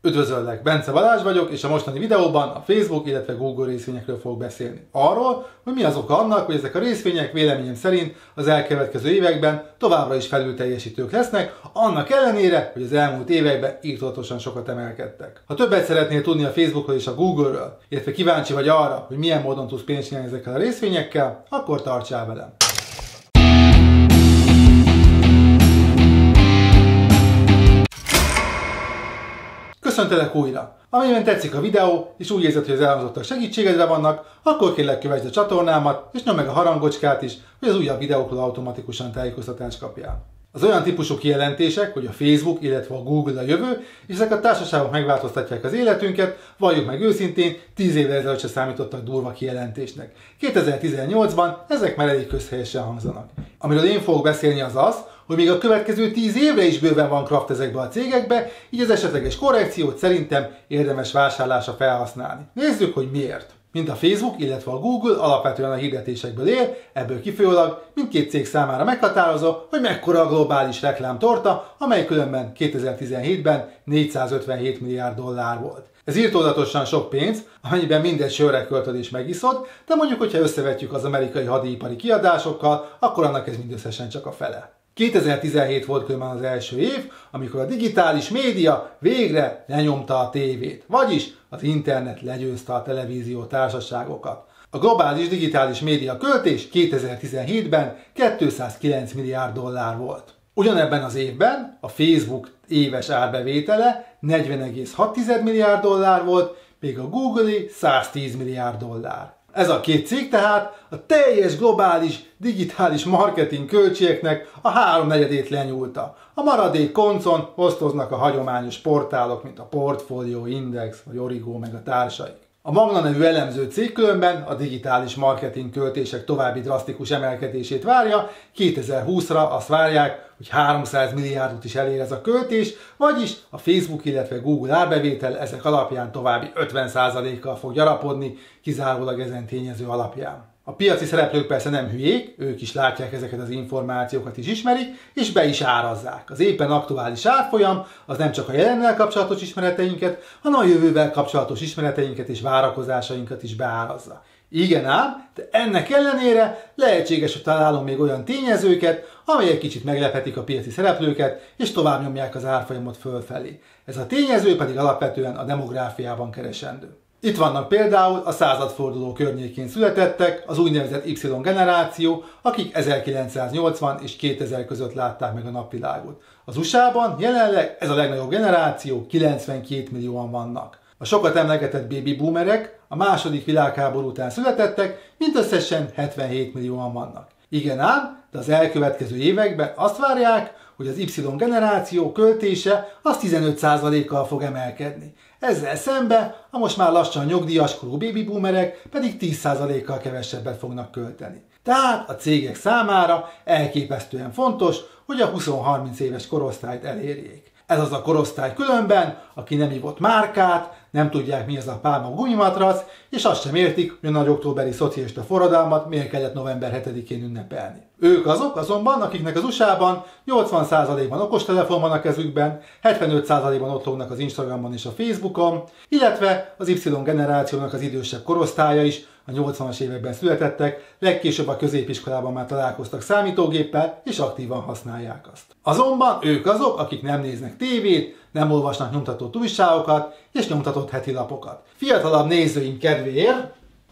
Üdvözöllek, Bence Balázs vagyok, és a mostani videóban a Facebook, illetve Google részvényekről fogok beszélni. Arról, hogy mi az oka annak, hogy ezek a részvények véleményem szerint az elkövetkező években továbbra is felülteljesítők lesznek, annak ellenére, hogy az elmúlt években írtózatosan sokat emelkedtek. Ha többet szeretnél tudni a Facebookról és a Google-ről, illetve kíváncsi vagy arra, hogy milyen módon tudsz pénzt csinálni ezekkel a részvényekkel, akkor tartsál velem! Köszöntelek újra! Amennyiben tetszik a videó, és úgy érzed, hogy az elhangzottak segítségedre vannak, akkor kérlek kövesd a csatornámat, és nyomd meg a harangocskát is, hogy az újabb videókról automatikusan tájékoztatást kapjál. Az olyan típusú kijelentések, hogy a Facebook, illetve a Google a jövő, és ezek a társaságok megváltoztatják az életünket, valljuk meg őszintén, 10 évvel ezelőtt se számítottak durva kijelentésnek. 2018-ban ezek már elég közhelyesen hangzanak. Amiről én fogok beszélni az az, hogy még a következő 10 évre is bőven van kraft ezekbe a cégekbe, így az esetleges korrekciót szerintem érdemes vásárlásra felhasználni. Nézzük, hogy miért. Mint a Facebook, illetve a Google alapvetően a hirdetésekből él, ebből kifolyólag mindkét cég számára meghatározó, hogy mekkora a globális reklámtorta, amely különben 2017-ben 457 milliárd dollár volt. Ez írtózatosan sok pénz, amennyiben mindegy sörre költöd és megiszod, de mondjuk, hogyha összevetjük az amerikai hadipari kiadásokkal, akkor annak ez mindösszesen csak a fele. 2017 volt különben az első év, amikor a digitális média végre lenyomta a tévét, vagyis az internet legyőzte a televízió társaságokat. A globális digitális média költés 2017-ben 209 milliárd dollár volt. Ugyanebben az évben a Facebook éves árbevétele 40,6 milliárd dollár volt, még a Google-i 110 milliárd dollár. Ez a két cég tehát a teljes globális digitális marketing költségeknek a 3/4-ét lenyúlta. A maradék koncon osztoznak a hagyományos portálok, mint a Portfolio, Index vagy Origo meg a társaik. A Magna nevű elemző cég különben a digitális marketing költések további drasztikus emelkedését várja, 2020-ra azt várják, hogy 300 milliárdot is elér ez a költés, vagyis a Facebook, illetve Google árbevétel ezek alapján további 50%-kal fog gyarapodni, kizárólag ezen tényező alapján. A piaci szereplők persze nem hülyék, ők is látják ezeket az információkat is ismerik, és be is árazzák. Az éppen aktuális árfolyam az nem csak a jelennel kapcsolatos ismereteinket, hanem a jövővel kapcsolatos ismereteinket és várakozásainkat is beárazza. Igen ám, de ennek ellenére lehetséges, hogy találunk még olyan tényezőket, amelyek kicsit meglephetik a piaci szereplőket, és tovább nyomják az árfolyamot fölfelé. Ez a tényező pedig alapvetően a demográfiában keresendő. Itt vannak például a századforduló környékén születettek, az úgynevezett Y generáció, akik 1980 és 2000 között látták meg a napvilágot. Az USA-ban jelenleg ez a legnagyobb generáció, 92 millióan vannak. A sokat emlegetett baby boomerek, a második világháború után születettek, mindösszesen 77 millióan vannak. Igen ám, de az elkövetkező években azt várják, hogy az Y generáció költése az 15%-kal fog emelkedni. Ezzel szemben a most már lassan nyugdíjaskorú baby boomerek pedig 10%-kal kevesebbet fognak költeni. Tehát a cégek számára elképesztően fontos, hogy a 20-30 éves korosztályt elérjék. Ez az a korosztály különben, aki nem ivott márkát, nem tudják mi az a pálma gumimatrac, és azt sem értik, hogy a nagy októberi szocialista forradalmat miért kellett november 7-én ünnepelni. Ők azok azonban, akiknek az USA-ban 80%-ban okostelefon van a kezükben, 75%-ban ott lógnak az Instagramon és a Facebookon, illetve az Y generációnak az idősebb korosztálya is, a 80-as években születettek, legkésőbb a középiskolában már találkoztak számítógéppel, és aktívan használják azt. Azonban ők azok, akik nem néznek tévét, nem olvasnak nyomtatott újságokat és nyomtatott heti lapokat. Fiatalabb nézőink kedvéért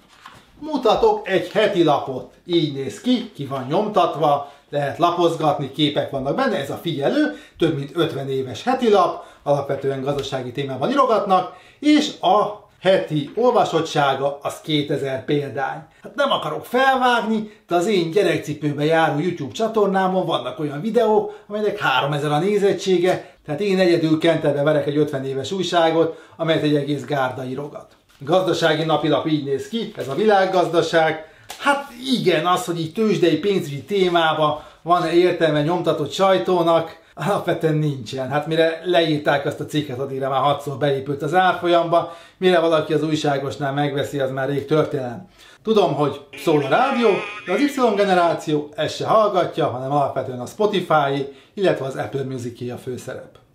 mutatok egy heti lapot. Így néz ki van nyomtatva, lehet lapozgatni, képek vannak benne, ez a Figyelő, több mint 50 éves heti lap, alapvetően gazdasági témában írogatnak, és a heti olvasottsága az 2000 példány. Hát nem akarok felvágni, de az én gyerekcipőbe járó YouTube csatornámon vannak olyan videók, amelyek 3000 a nézettsége, tehát én egyedül kenterbe verek egy 50 éves újságot, amelyet egy egész gárda írogat. Gazdasági napilap így néz ki, ez a világgazdaság. Hát igen, az, hogy így tőzsdei pénzügyi témában van-e értelme nyomtatott sajtónak, alapvetően nincsen. Hát mire leírták azt a cikket, addigra már 6-szor beépült az árfolyamba, mire valaki az újságosnál megveszi, az már rég történelem. Tudom, hogy szól a rádió, de az Y generáció ezt se hallgatja, hanem alapvetően a Spotify, illetve az Apple Music a főszerep.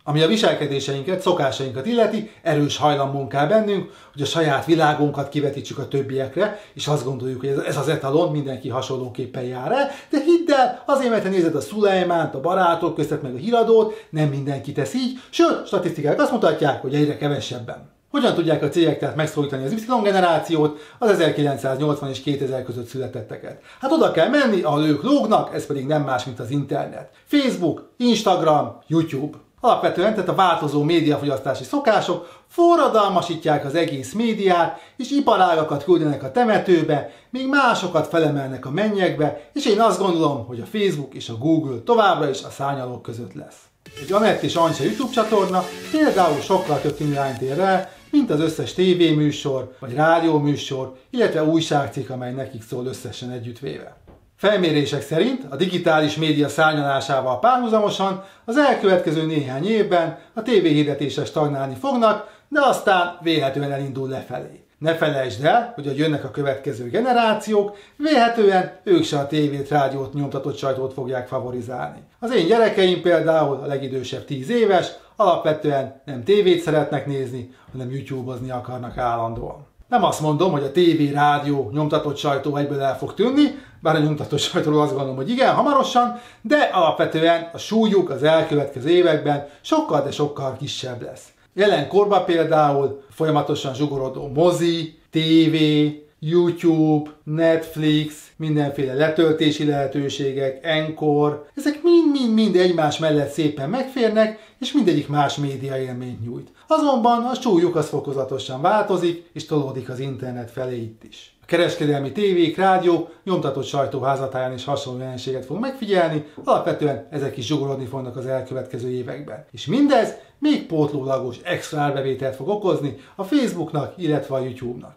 Ami a viselkedéseinket, szokásainkat illeti, erős hajlamon kell bennünk, hogy a saját világunkat kivetítsük a többiekre, és azt gondoljuk, hogy ez az etalon, mindenki hasonlóképpen jár el, de hidd el, azért, mert te nézed a Szulejmánt, a Barátok között, meg a Híradót, nem mindenki tesz így, sőt, statisztikák azt mutatják, hogy egyre kevesebben. Hogyan tudják a cégek tehát megszólítani az Y-generációt, az 1980 és 2000 között születetteket? Hát oda kell menni, ahol ők lógnak, ez pedig nem más, mint az internet. Facebook, Instagram, YouTube. Alapvetően tehát a változó médiafogyasztási szokások forradalmasítják az egész médiát, és iparágakat küldenek a temetőbe, míg másokat felemelnek a mennyekbe, és én azt gondolom, hogy a Facebook és a Google továbbra is a szárnyalók között lesz. Egy Anett és Ancsa YouTube csatorna például sokkal több irányt ér el, mint az összes tévéműsor, vagy rádióműsor, illetve újságcikk, amely nekik szól összesen együttvéve. Felmérések szerint a digitális média szárnyalásával párhuzamosan az elkövetkező néhány évben a tévéhirdetések stagnálni fognak, de aztán vélhetően elindul lefelé. Ne felejtsd el, hogy ahogy jönnek a következő generációk, vélhetően ők se a tévét, rádiót, nyomtatott sajtót fogják favorizálni. Az én gyerekeim például, a legidősebb 10 éves, alapvetően nem tévét szeretnek nézni, hanem YouTube-ozni akarnak állandóan. Nem azt mondom, hogy a tévé, rádió, nyomtatott sajtó egyből el fog tűnni, bár a nyomtatott sajtóról azt gondolom, hogy igen, hamarosan, de alapvetően a súlyuk az elkövetkező években sokkal, de sokkal kisebb lesz. Jelenkorban például folyamatosan zsugorodó mozi, tévé, YouTube, Netflix, mindenféle letöltési lehetőségek, Encore, ezek mind egymás mellett szépen megférnek, és mindegyik más média élményt nyújt. Azonban a súlyuk az fokozatosan változik, és tolódik az internet felé itt is. A kereskedelmi tévék, rádiók, nyomtatott sajtó házatáján is hasonló jelenséget fog megfigyelni, alapvetően ezek is zsugorodni fognak az elkövetkező években. És mindez még pótlólagos extra árbevételt fog okozni a Facebooknak, illetve a YouTube-nak.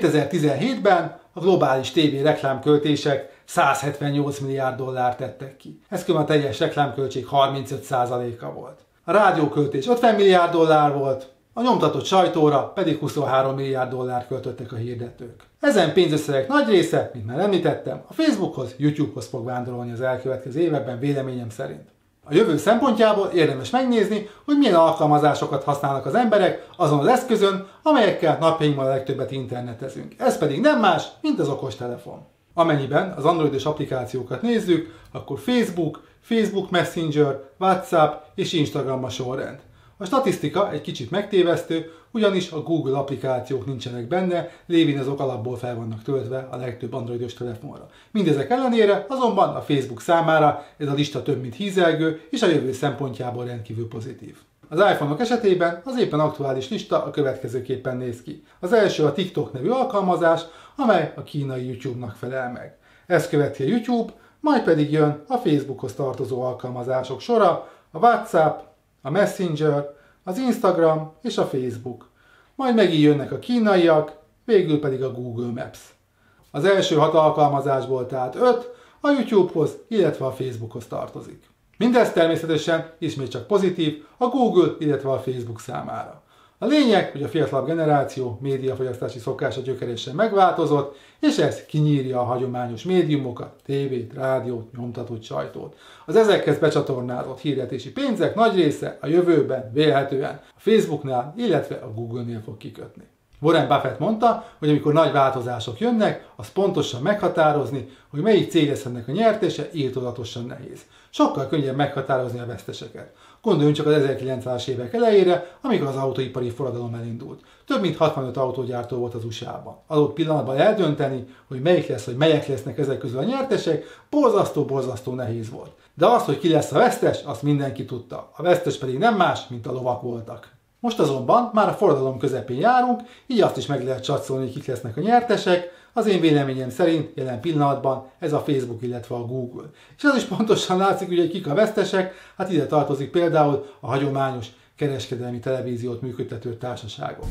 2017-ben a globális tévé reklámköltések 178 milliárd dollárt tettek ki. Ez kb. A teljes reklámköltség 35%-a volt. A rádióköltés 50 milliárd dollár volt, a nyomtatott sajtóra pedig 23 milliárd dollárt költöttek a hirdetők. Ezen pénzösszegek nagy része, mint már említettem, a Facebookhoz, YouTube-hoz fog vándorolni az elkövetkező években véleményem szerint. A jövő szempontjából érdemes megnézni, hogy milyen alkalmazásokat használnak az emberek azon az eszközön, amelyekkel napjainkban a legtöbbet internetezünk. Ez pedig nem más, mint az okostelefon. Amennyiben az androidos applikációkat nézzük, akkor Facebook Messenger, WhatsApp és Instagram a sorrend. A statisztika egy kicsit megtévesztő, ugyanis a Google applikációk nincsenek benne, lévén azok alapból fel vannak töltve a legtöbb androidos telefonra. Mindezek ellenére azonban a Facebook számára ez a lista több mint hízelgő, és a jövő szempontjából rendkívül pozitív. Az iPhone-ok esetében az éppen aktuális lista a következőképpen néz ki. Az első a TikTok nevű alkalmazás, amely a kínai YouTube-nak felel meg. Ezt követi a YouTube, majd pedig jön a Facebookhoz tartozó alkalmazások sora, a WhatsApp, a Messenger, az Instagram és a Facebook. Majd megint jönnek a kínaiak, végül pedig a Google Maps. Az első 6 alkalmazásból tehát 5 a YouTube-hoz, illetve a Facebookhoz tartozik. Mindez természetesen ismét csak pozitív a Google, illetve a Facebook számára. A lényeg, hogy a fiatalabb generáció médiafogyasztási szokása gyökeresen megváltozott, és ez kinyírja a hagyományos médiumokat, tévét, rádiót, nyomtatott sajtót. Az ezekhez becsatornázott hirdetési pénzek nagy része a jövőben vélhetően a Facebooknál, illetve a Google-nél fog kikötni. Warren Buffett mondta, hogy amikor nagy változások jönnek, az pontosan meghatározni, hogy melyik cég lesz ennek a nyertese, írtózatosan nehéz. Sokkal könnyebb meghatározni a veszteseket. Gondoljunk csak az 1900-as évek elejére, amikor az autóipari forradalom elindult. Több mint 65 autógyártó volt az USA-ban. Adott pillanatban eldönteni, hogy melyek lesznek ezek közül a nyertesek, borzasztó nehéz volt. De az, hogy ki lesz a vesztes, azt mindenki tudta. A vesztes pedig nem más, mint a lovak voltak. Most azonban már a forradalom közepén járunk, így azt is meg lehet csatszolni, hogy kik lesznek a nyertesek. Az én véleményem szerint jelen pillanatban ez a Facebook, illetve a Google. És az is pontosan látszik, hogy kik a vesztesek, hát ide tartozik például a hagyományos kereskedelmi televíziót működtető társaságok.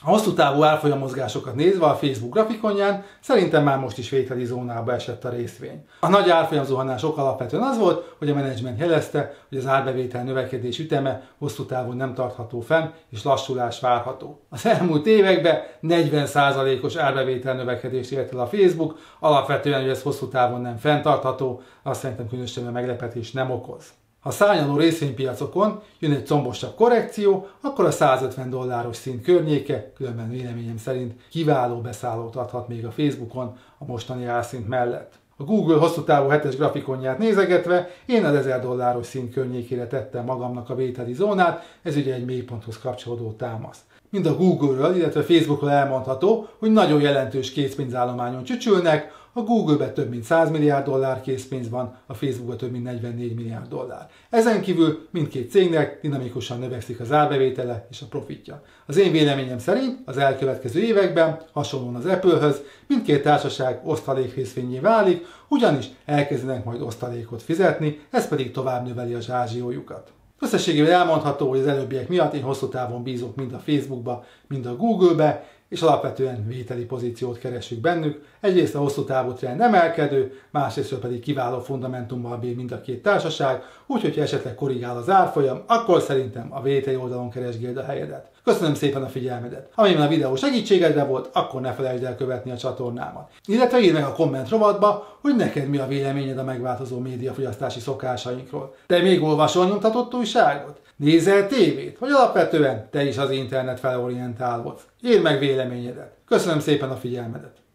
A hosszú távú árfolyamozgásokat nézve a Facebook grafikonján szerintem már most is vételi zónába esett a részvény. A nagy árfolyamzuhanás ok alapvetően az volt, hogy a menedzsment jelezte, hogy az árbevétel növekedés üteme hosszú távon nem tartható fenn, és lassulás várható. Az elmúlt években 40%-os árbevétel növekedést ért el a Facebook, alapvetően, hogy ez hosszú távon nem fenntartható, azt szerintem különösebben meglepetés nem okoz. Ha a szárnyaló részvénypiacokon jön egy combosabb korrekció, akkor a $150 szint környéke, különben véleményem szerint kiváló beszállót adhat még a Facebookon a mostani árszint mellett. A Google hosszú távú hetes grafikonját nézegetve én az $1000 szint környékére tettem magamnak a vételi zónát, ez ugye egy mélyponthoz kapcsolódó támasz. Mind a Google-ről, illetve Facebookról elmondható, hogy nagyon jelentős készpénzállományon csücsülnek, a Google-ben több mint $100 milliárd készpénz van, a Facebookban több mint $44 milliárd. Ezen kívül mindkét cégnek dinamikusan növekszik az árbevétele és a profitja. Az én véleményem szerint az elkövetkező években, hasonlóan az Apple-höz, mindkét társaság osztalékrészvényé válik, ugyanis elkezdenek majd osztalékot fizetni, ez pedig tovább növeli a zsázsiójukat. Összességében elmondható, hogy az előbbiek miatt én hosszú távon bízok mind a Facebookba, mind a Google-be, és alapvetően vételi pozíciót keresünk bennük. Egyrészt a hosszú távú trend emelkedő, másrészt pedig kiváló fundamentummal bír mind a két társaság, úgyhogy ha esetleg korrigál az árfolyam, akkor szerintem a vételi oldalon keresgéld a helyedet. Köszönöm szépen a figyelmedet! Amennyiben a videó segítségedre volt, akkor ne felejtsd el követni a csatornámat. Illetve írd meg a komment rovatba, hogy neked mi a véleményed a megváltozó médiafogyasztási szokásainkról. Te még olvasol nyomtatott újságot? Nézel tévét? Vagy alapvetően te is az internet felé orientálódsz? Írd meg véleményedet. Köszönöm szépen a figyelmedet!